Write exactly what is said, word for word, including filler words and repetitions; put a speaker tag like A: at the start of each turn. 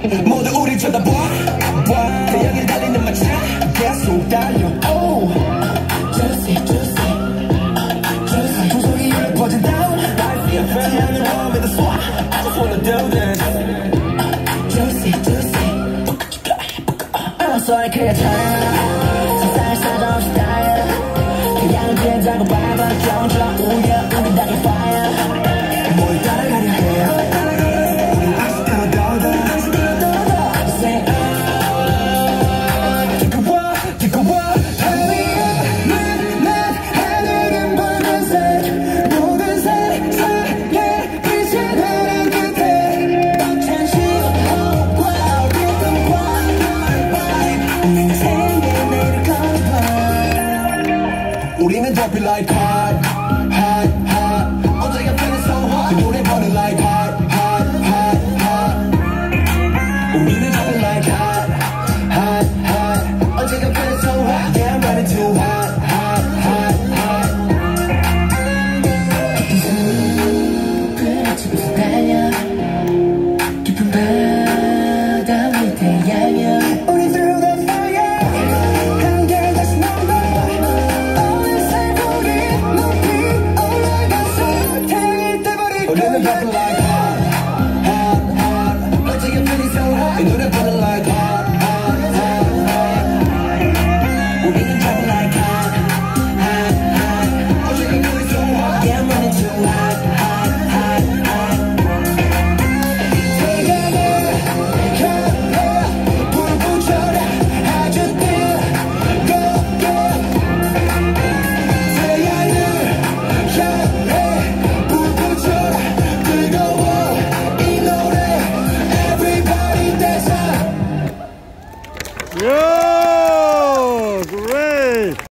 A: 모두 우릴 쳐다봐 태양이 달리는 마차 계속 달려 oh. Juicy juicy juicy 두 소리 울려 퍼진 down I feel friendly warm with the swat I just wanna do this Juicy juicy 어서 그의 time 세상을 사정 스타일 그냥 괜찮고 밟아 정적 우려 우리 당의 fire 뭘 따라가려 해 우리는 dropping like hot, hot, hot 언제가 feeling so hot 그 노래 burning like hot, hot, hot, hot 우리는 dropping like hot, hot, hot 언제가 feeling so hot Yeah, I'm running too hot, hot, hot, hot 깊은 숲을 달려 깊은 바다 밑에 향해 우리 through the fire 한결 다시 넘어 우리는 dropping like